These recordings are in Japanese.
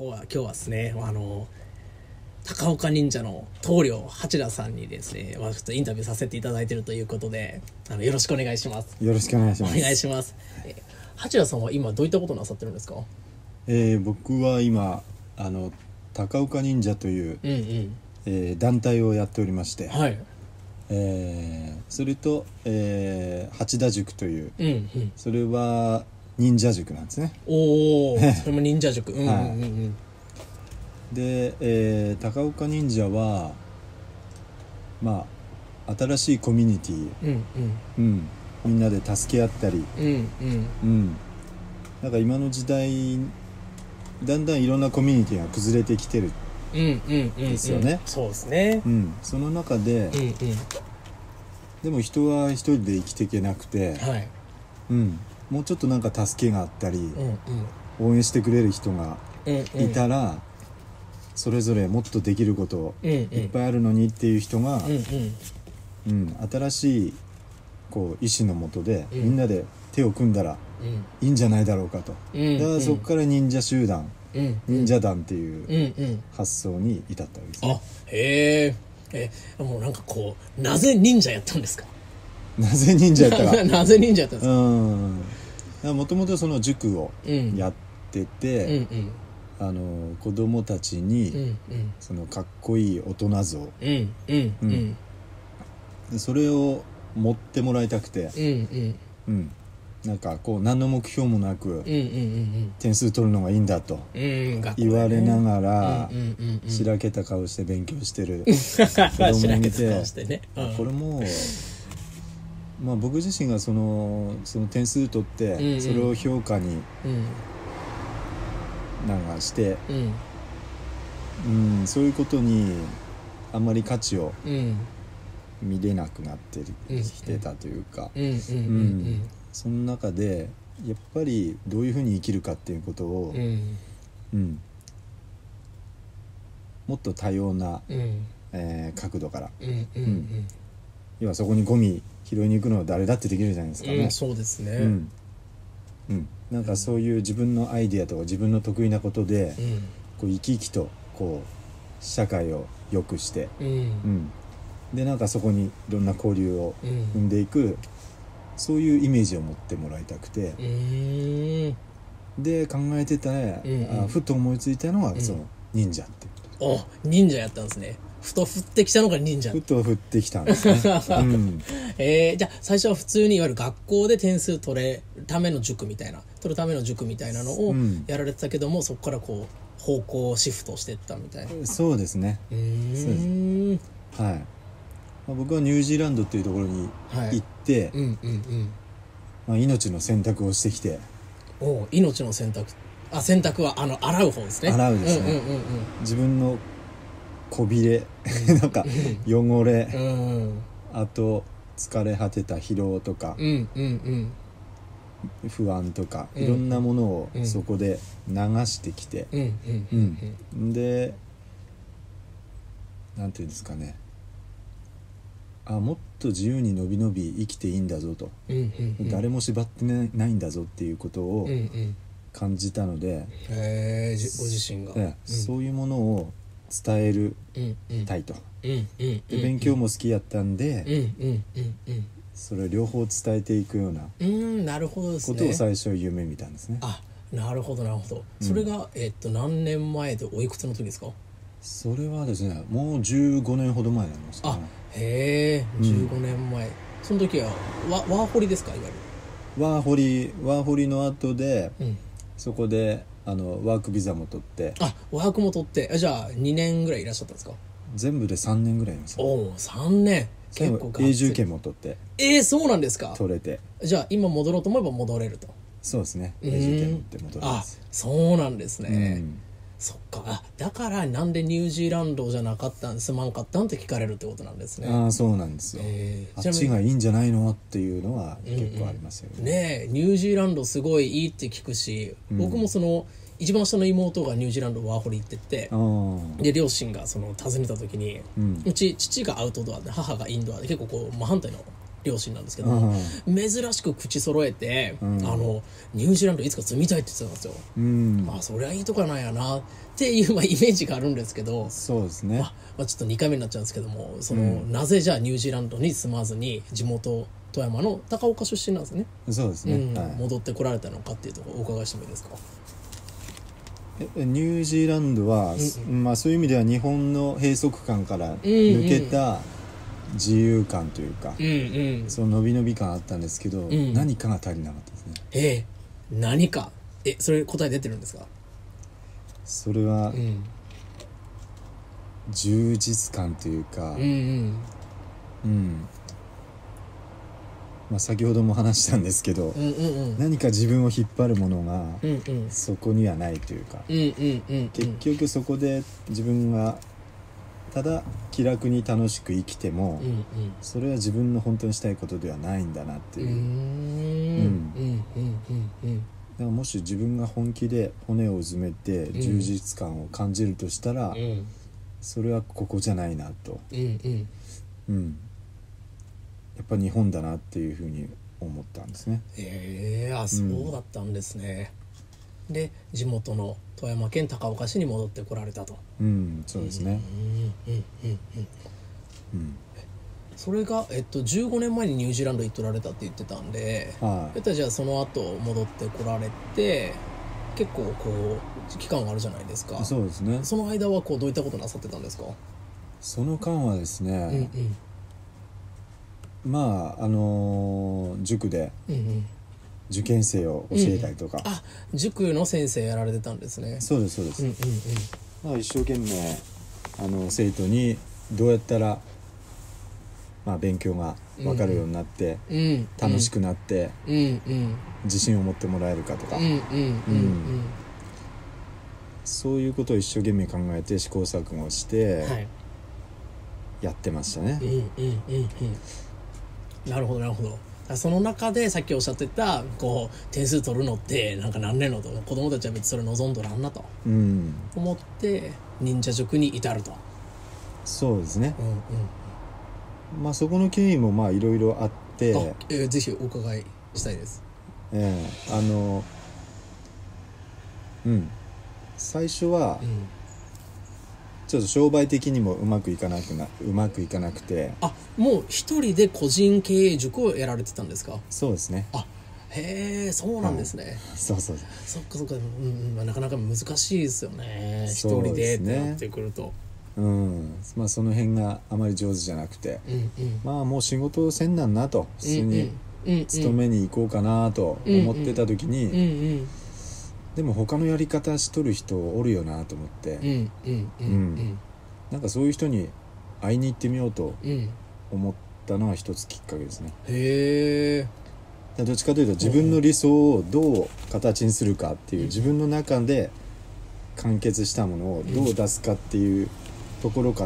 今日はですね、高岡忍者の棟梁八田さんにですね、ちょっとインタビューさせていただいているということで、よろしくお願いします。 よろしくお願いします。 お願いします。八田さんは今どういったことをなさってるんですか？ 僕は今高岡忍者という、団体をやっておりまして、 はい。 それと、八田塾という、それは忍者塾なんですね。 おお、それも忍者塾。 で、高岡忍者は新しいコミュニティ、みんなで助け合ったり、なんか今の時代だんだんいろんなコミュニティが崩れてきてるですよね。 そうですね。 その中で、でも人は一人で生きていけなくて、 はい。 もうちょっとなんか助けがあったり、応援してくれる人がいたら、それぞれもっとできることいっぱいあるのにっていう人が、新しいこう意志のもとで、みんなで手を組んだらいいんじゃないだろうかと、だからそこから忍者集団、忍者団っていう発想に至ったわけですね。 へえ。もうなんかこう、なぜ忍者やったんですか？ なぜ忍者やったかなぜ忍者やったんですか？ もともとその塾をやってて、子供たちにそのかっこいい大人像、それを持ってもらいたくて、なんかこう何の目標もなく点数取るのがいいんだと言われながら、しらけた顔して勉強してる子供がいて、これも僕自身がその点数取ってそれを評価になんかして、そういうことにあんまり価値を見れなくなってきてたというか、その中でやっぱりどういうふうに生きるかっていうことを、もっと多様な、角度から、要はそこにゴミ拾いに行くのは誰だってできるじゃないですかね。 そうですね。 なんかそういう自分のアイディアとか自分の得意なことで、こう生き生きとこう社会を良くして、でなんかそこにいろんな交流を生んでいく、そういうイメージを持ってもらいたくて、で考えてたら、ふと思いついたのがその忍者っていうこと。 忍者やったんですね。ふと降ってきたのが忍者。 ふと降ってきたんですね。じゃあ最初は普通にいわゆる学校で点数取るための塾みたいなのをやられてたけども、そこからこう方向シフトしていったみたいな。 そうですね。そうです。はい。僕はニュージーランドっていうところに行って、命の選択をしてきて。 命の選択。選択は洗う方ですね。 洗うですね。自分のこびれ、なんか汚れ、あと疲れ果てた疲労とか、不安とか、いろんなものをそこで流してきて、でなんていうんですかね、もっと自由にのびのび生きていいんだぞと、誰も縛ってないんだぞっていうことを感じたので、 ご自身が、 そういうものを伝えるたいと、で勉強も好きやったんで、それを両方伝えていくようなことを最初夢見たんですね。 なるほどなるほど。それが何年前でおいくつの時ですか？ それはですね、もう15年ほど前になりますかね。 15年前。その時はワーホリですか？いわゆるワーホリの後で、そこでワークビザも取って。 ワークも取って、じゃあ2年ぐらいいらっしゃったんですか？ 全部で3年ぐらいいます。 3年。 結構永住権も取って。 そうなんですか？ 取れて。 じゃあ今戻ろうと思えば戻れると。 そうですね。永住権持って戻れます。 そうなんですね。そっか。だからなんでニュージーランドじゃなかったんすまんかったんって聞かれるってことなんですね。 そうなんですよ。あっちがいいんじゃないのっていうのは結構ありますよね。 ニュージーランドすごいいいって聞くし、僕もその一番下の妹がニュージーランドワーホリ行ってて、で両親がその訪ねた時に、うち父がアウトドアで母がインドアで結構こう真反対の両親なんですけども、珍しく口揃えて、ニュージーランドいつか住みたいって言ってたんですよ。そりゃいいとこなんやなっていう、イメージがあるんですけど、 そうですね。 ちょっと2回目になっちゃうんですけども、なぜじゃあニュージーランドに住まずに地元富山の高岡出身なんですね。 そうですね、 戻ってこられたのかっていうところをお伺いしてもいいですか。 ニュージーランドは、そういう意味では日本の閉塞感から抜けた自由感というか、その伸び伸び感あったんですけど、何かが足りなかったですね。 何かそれ答え出てるんですか。 それは、充実感というか、先ほども話したんですけど、何か自分を引っ張るものが、そこにはないというか、結局そこで自分がただ気楽に楽しく生きても、それは自分の本当にしたいことではないんだなっていう。だからもし自分が本気で骨をうずめて充実感を感じるとしたら、それはここじゃないなと、やっぱ日本だなっていうふうに思ったんですね。 そうだったんですね。で地元の富山県高岡市に戻ってこられたと。 そうですね。 それが、15年前にニュージーランド行っとられたって言ってたんで、じゃあその後戻ってこられて結構こう期間があるじゃないですか。 そうですね。 その間はこうどういったことなさってたんですか。 その間はですね、塾で受験生を教えたりとか、 塾の先生やられてたんですね。 そうですそうです。一生懸命生徒にどうやったら勉強が分かるようになって、楽しくなって、自信を持ってもらえるかとか、そういうことを一生懸命考えて試行錯誤してやってましたね。 なるほどなるほど。その中でさっきおっしゃってたこう点数取るのってなんか何年のと子供たちは別にそれ望んどらんなと思って忍者塾に至ると。 そうですね。そこの経緯もいろいろあって、 ぜひお伺いしたいです。 最初は、ちょっと商売的にもうまくいかなくて、 もう一人で個人経営塾をやられてたんですか。 そうですね。 そうなんですね。 そっかそっか。なかなか難しいですよね。一人でってなってくると。 その辺があまり上手じゃなくて、もう仕事せんなんなと、普通に勤めに行こうかなと思ってた時に、でも他のやり方しとる人おるよなと思って、なんかそういう人に会いに行ってみようと思ったのは一つきっかけですね。どっちかというと自分の理想をどう形にするかっていう、自分の中で完結したものをどう出すかっていうところから、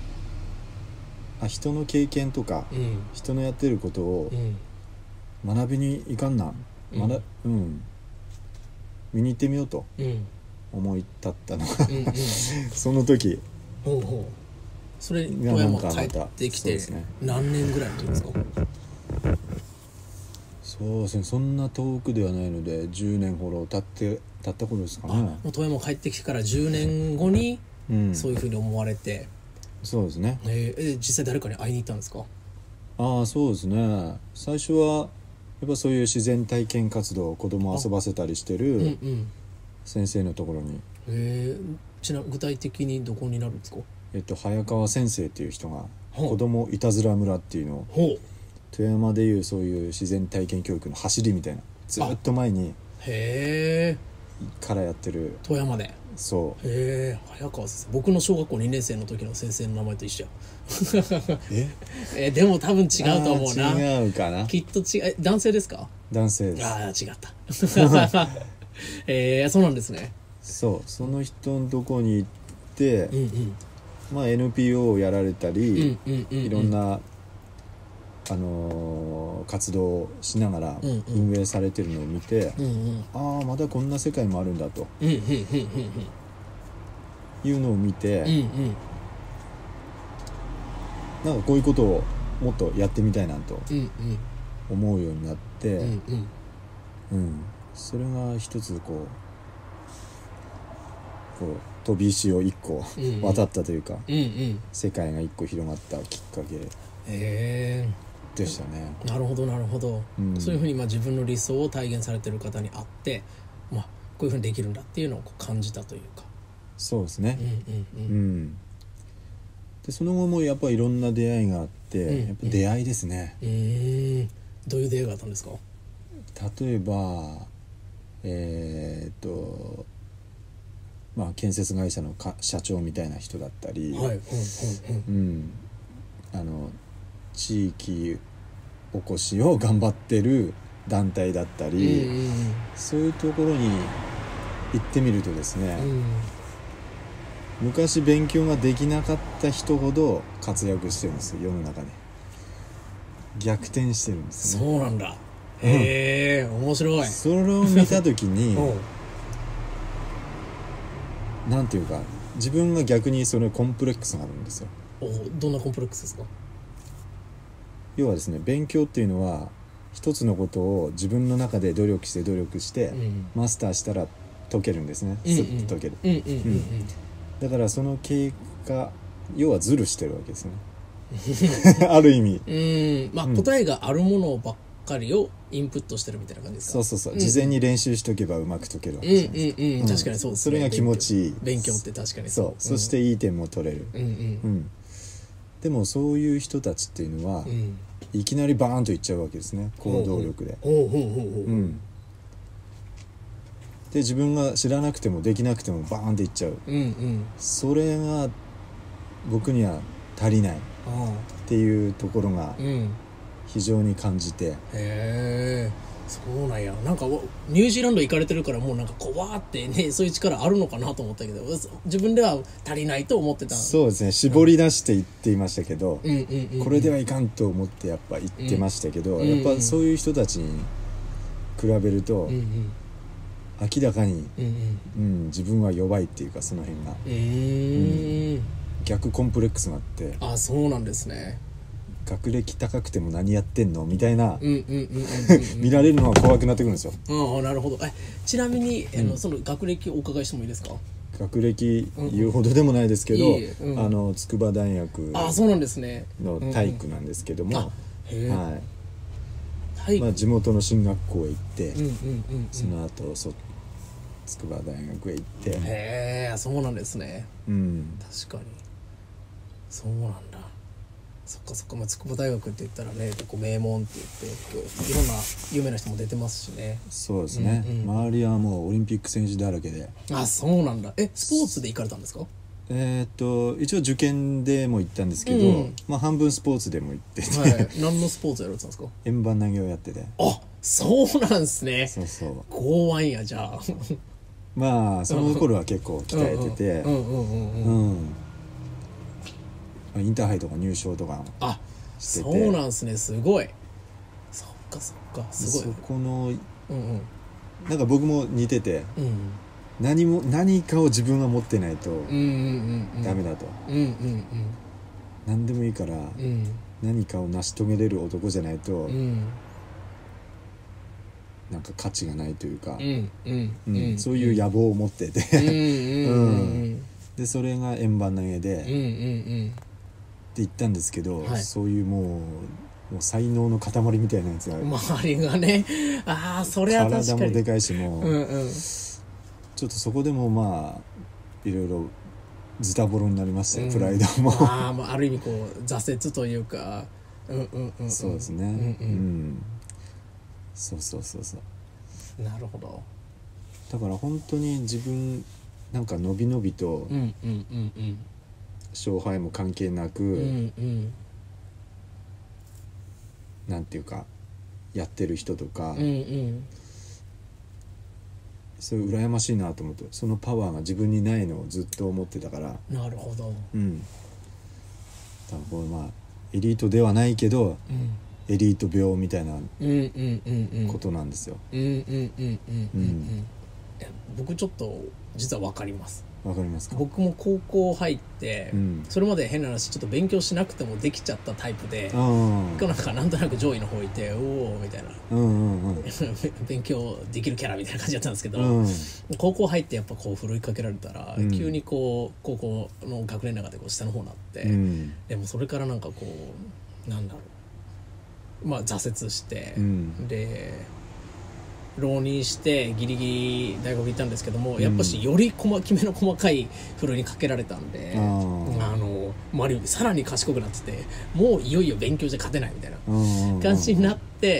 人の経験とか、人のやってることを学びに行かんな、見に行ってみようと思い立ったのがその時。 それ富山帰ってきて何年ぐらいの時ですか。 そうですね、そんな遠くではないので10年ほど経った頃ですかね。 もう富山帰ってきてから10年後にそういうふうに思われて。 そうですね。 実際誰かに会いに行ったんですか。そうですね。最初はやっぱそういう自然体験活動、子供を遊ばせたりしてる先生のところに。 具体的にどこになるんですか。 早川先生っていう人が子供いたずら村っていうのを、富山でいうそういう自然体験教育の走りみたいな、ずっと前にからやってる。 富山で。早川先生、僕の小学校2年生の時の先生の名前と一緒でも多分違うと思うな。 違うかな。 きっと違う。男性ですか。 男性です。 違ったそうなんですね。 その人のとこに行って、NPO をやられたり、いろんな活動をしながら運営されてるのを見て、まだこんな世界もあるんだというのを見て、なんかこういうことをもっとやってみたいなとうん思うようになって、 うんそれが一つこう飛び石を一個渡ったというか、世界が一個広がったきっかけでしたね。 なるほどなるほど、そういうふうに自分の理想を体現されてる方に会って、こういうふうにできるんだっていうのを感じたというか。 そうですね。でその後もやっぱりいろんな出会いがあって、やっぱ出会いですね。 どういう出会いがあったんですか？ 例えば建設会社の社長みたいな人だったり、地域おこしを頑張ってる団体だったり、そういうところに行ってみるとですね、昔勉強ができなかった人ほど活躍してるんですよ、世の中で。逆転してるんですね。 そうなんだ。へえ、面白い。 それを見た時になんていうか、自分が逆にそれコンプレックスがあるんですよ。 どんなコンプレックスですか？ 要はですね、勉強っていうのは一つのことを自分の中で努力して、マスターしたら解けるんですね。スッと解ける。だからその経過、要はズルしてるわけですねある意味。 答えがあるものばっかりをインプットしてるみたいな感じですか？ そう、事前に練習しとけばうまく解けるわけです。 確かにそうですね。 それが気持ちいい。 勉強って確かにそう、そしていい点も取れる。でもそういう人たちっていうのは、いきなりバーンといっちゃうわけですね、行動力で。で自分が知らなくてもできなくてもバーンっていっちゃう。それが僕には足りないっていうところが非常に感じて。 へえ、そうなんや。なんかニュージーランド行かれてるから、もうなんかこうわーってね、そういう力あるのかなと思ったけど、自分では足りないと思ってた。 そうですね、絞り出して言っていましたけど、これではいかんと思ってやっぱ言ってましたけど、やっぱそういう人たちに比べると、明らかに、自分は弱いっていうか、その辺が、逆コンプレックスがあって。 あ、そうなんですね。 学歴高くても何やってんのみたいな見られるのは怖くなってくるんですよ。 なるほど。ちなみに、その学歴をお伺いしてもいいですか？ 学歴言うほどでもないですけど、筑波大学そうなんですねの体育なんですけども、 はい、 地元の進学校へ行って、その後筑波大学へ行って。 へえ、そうなんですね。確かにそうなんだ。そっか、筑波大学って言ったらね、名門って言っていろんな有名な人も出てますしね。 そうですね、周りはもうオリンピック選手だらけで。そうなんだ。スポーツで行かれたんですか？ 一応受験でも行ったんですけど、半分スポーツでも行ってて、 何のスポーツやられてたんですか？ 円盤投げをやってて。 そうなんすね。 そう剛腕や。じゃあその頃は結構鍛えてて、インターハイとか入賞とかしてて。 そうなんすね。すごい。そっかすごい。 そこのなんか僕も似てて、何かを自分は持ってないとダメだと。何でもいいから、何かを成し遂げれる男じゃないと、なんか価値がないというか、そういう野望を持っててでそれが円盤投げでって言ったんですけど、そういうもう才能の塊みたいなやつが周りがね、それは確かに体もでかいし、もうちょっとそこでもいろいろズタボロになりましたよ、プライドもある意味こう挫折というか。 そうですね。そうなるほど。 だから本当に自分なんかのびのびと勝敗も関係なく、なんていうかやってる人とか、それ羨ましいなと思って、そのパワーが自分にないのをずっと思ってたから。 なるほど。 多分これエリートではないけど、エリート病みたいなことなんですよ。 僕ちょっと実は分かります。 わかりますか。 僕も高校入って、 うん、 それまで変な話ちょっと勉強しなくてもできちゃったタイプで、なんとなく上位の方いておおみたいな、勉強できるキャラみたいな感じだったんですけど、高校入ってやっぱこうふるいかけられたら、急にこう高校の学年の中でこう下の方になって、でもそれからなんかこうなんだろう、まあ挫折して、で浪人してギリギリ大学行ったんですけども、やっぱしよりきめの細かいふるいにかけられたんで、周りさらに賢くなってて、もういよいよ勉強じゃ勝てないみたいな感じになって、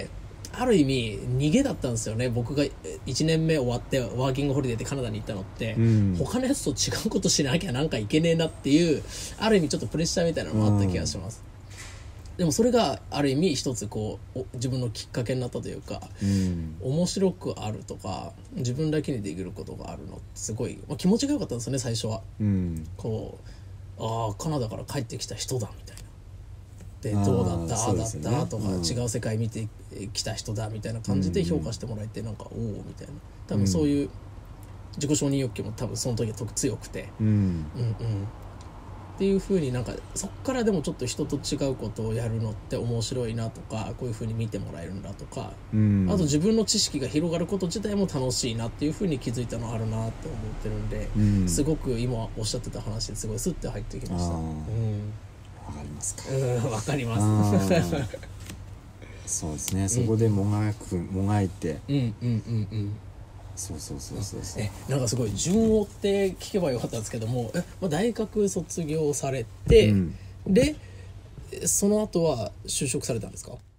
ある意味逃げだったんですよね。僕が1年目終わってワーキングホリデーでカナダに行ったのって、他のやつと違うことしなきゃなんかいけねえなっていう、ある意味ちょっとプレッシャーみたいなのもあった気がします。でもそれがある意味一つこう自分のきっかけになったというか、面白くあるとか自分だけにできることがあるのってすごい、気持ちが良かったんですよね最初は。こうカナダから帰ってきた人だみたいな、でどうだった、だったとか、違う世界見てきた人だみたいな感じで評価してもらえて、なんかおおみたいな、多分そういう自己承認欲求も多分その時は強くて、っていう風になんかそっからでもちょっと人と違うことをやるのって面白いなとか、こういう風に見てもらえるんだとか、あと自分の知識が広がること自体も楽しいなっていう風に気づいたのあるなって思ってるんで、すごく今おっしゃってた話ですごいスッて入ってきました。わかりますか。 わかりますそうですね、そこでもがいて、そうなんかすごい順を追って聞けばよかったんですけども、大学卒業されて、でその後は就職されたんですか？